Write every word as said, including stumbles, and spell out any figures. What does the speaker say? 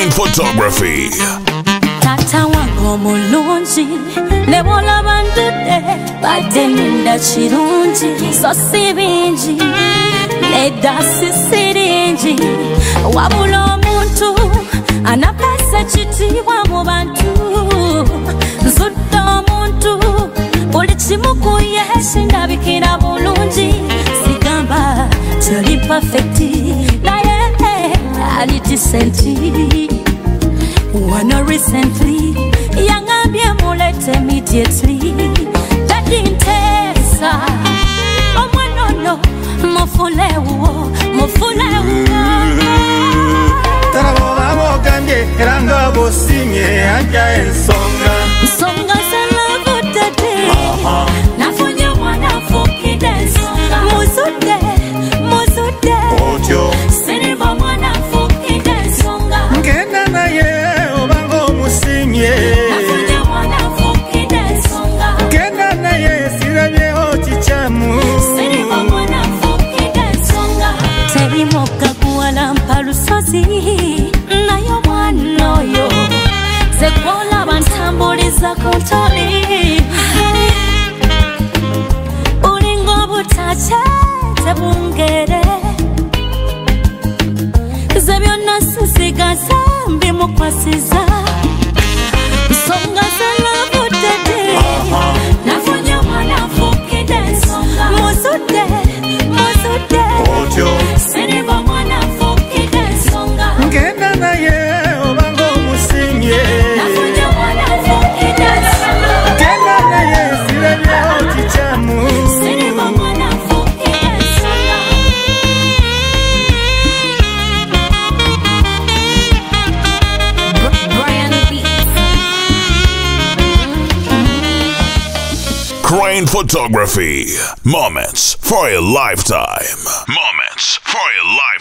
Crane Photography. Tata wango mulungi nebola bandude badeninda chirungi so sibingi nedda sisiringi wabula omuntu anapesa chitiibwa mu bantu nzudde omuntu buli kimu kuye sindabikira bulungi sigamba toli perfecti naye ali decenti. Wanna recently, young and be mullet immediately. That didn't test. Oh, no, no, Mofulewo, Mofulewo. Tarabamo Gandhi, Ranga Bosinge, Anja Songa. Songa Salavo Tade. Nafunya wana fuki dance. Mozude, Mozude. Ojo. Siniba wana fuki dance. Songa. Ngena na ye. Nafunya wana fuki dance. Songa. Ngena na ye, sirabye ochichamu. Siniba wana fuki dance. Songa. Terimoka kuwala mpalusozi. Nayo mwana yo. Zekola bantambuliza kontoli. Ulingo butache tebungere. Zebyonna susigaza mbimukwasiza. Songa salavu tete. Nafunya mwana fuki dance. Mozude, mozude. Ojo. Siniba mwana fuki dance. Songa. Ngena na ye, obango musinge. Nafunya mwana fuki dance. Ngena na ye, sirabye ochichamu. Siniba mwana fuki dance. Songa. Crane Photography. Moments for a lifetime. Moments for a lifetime.